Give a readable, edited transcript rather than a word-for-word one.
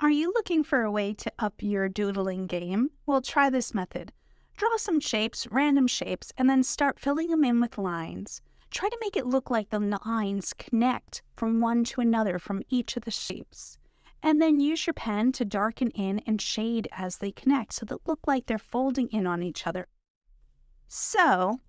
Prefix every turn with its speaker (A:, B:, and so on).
A: Are you looking for a way to up your doodling game? Well, try this method. Draw some shapes, random shapes, and then start filling them in with lines. Try to make it look like the lines connect from one to another from each of the shapes. And then use your pen to darken in and shade as they connect so they look like they're folding in on each other. So,